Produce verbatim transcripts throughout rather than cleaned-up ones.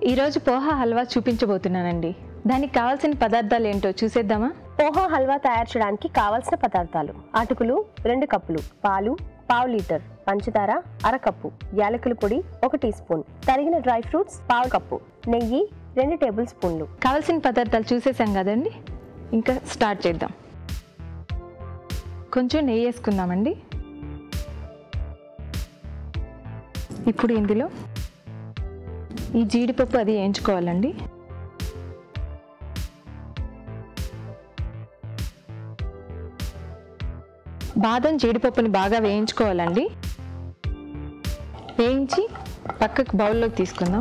ఈరోజు పోహా హల్వా చూపించబోతున్నానండి. దానికి కావాల్సిన పదార్థాలు ఏంటో చూసేద్దామా? పోహా హల్వా తయారు చేయడానికి కావాల్సిన పదార్థాలు: అటుకులు రెండు కప్పులు, పాలు పావు లీటర్, పంచదార అర కప్పు, యాలకుల పొడి ఒక టీ స్పూన్, తరిగిన డ్రై ఫ్రూట్స్ పావు కప్పు, నెయ్యి రెండు టేబుల్ స్పూన్లు. కావాల్సిన పదార్థాలు చూసేసాం కదండి, ఇంకా స్టార్ట్ చేద్దాం. కొంచెం నెయ్యి వేసుకుందామండి. ఇప్పుడు ఇందులో ఈ జీడిపప్పు అది వేయించుకోవాలండి. బాదం జీడిపప్పుని బాగా వేయించుకోవాలండి. వేయించి పక్కకు బౌల్లోకి తీసుకుందాం.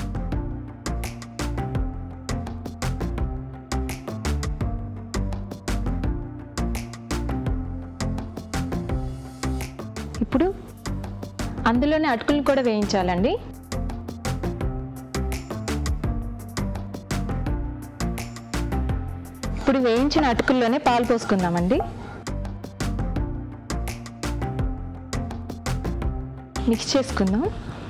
ఇప్పుడు అందులోనే అటుకులు కూడా వేయించాలండి. ఇప్పుడు వేయించిన అటుకుల్లోనే పాలు పోసుకుందామండి. మిక్స్ చేసుకుందాం.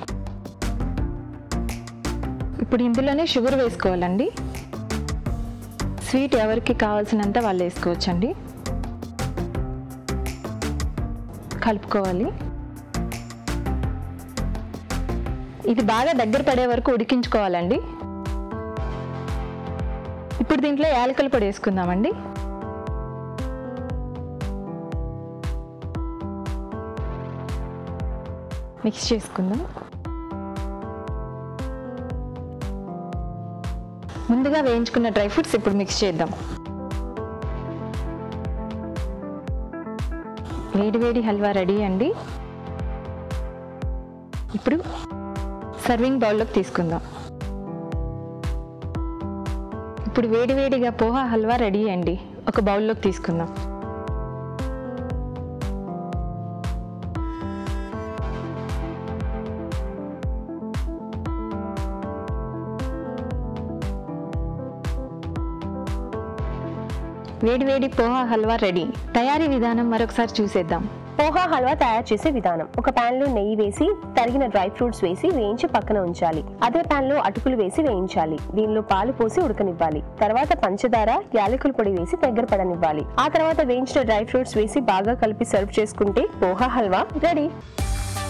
ఇప్పుడు ఇందులోనే షుగర్ వేసుకోవాలండి. స్వీట్ ఎవరికి కావాల్సినంత వాళ్ళు వేసుకోవచ్చండి. కలుపుకోవాలి. ఇది బాగా దగ్గర పడే వరకు ఉడికించుకోవాలండి. ఇప్పుడు దీంట్లో యాలకుల పొడి వేసుకుందామండి. మిక్స్ చేసుకుందాం. ముందుగా వేయించుకున్న డ్రై ఫ్రూట్స్ ఇప్పుడు మిక్స్ చేద్దాం. వేడి వేడి హల్వా రెడీ అండి. ఇప్పుడు సర్వింగ్ బౌల్లోకి తీసుకుందాం. ఇప్పుడు వేడివేడిగా పోహా హల్వా రెడీ అండి. ఒక బౌల్లోకి తీసుకుందాం. వేడివేడి పోహా హల్వా రెడీ. తయారీ విధానం మరొకసారి చూసేద్దాం. పోహా హల్వా తయారు చేసే విధానం: ఒక పాన్ లో నెయ్యి వేసి తరిగిన డ్రై ఫ్రూట్స్ వేసి వేయించి పక్కన ఉంచాలి. అదే పాన్ లో అటుకులు వేసి వేయించాలి. దీనిలో పాలు పోసి ఉడకనివ్వాలి. తర్వాత పంచదార యాలకుల పొడి వేసి దగ్గర పడనివ్వాలి. ఆ తర్వాత వేయించిన డ్రై ఫ్రూట్స్ వేసి బాగా కలిపి సర్వ్ చేసుకుంటే పోహా హల్వా రెడీ.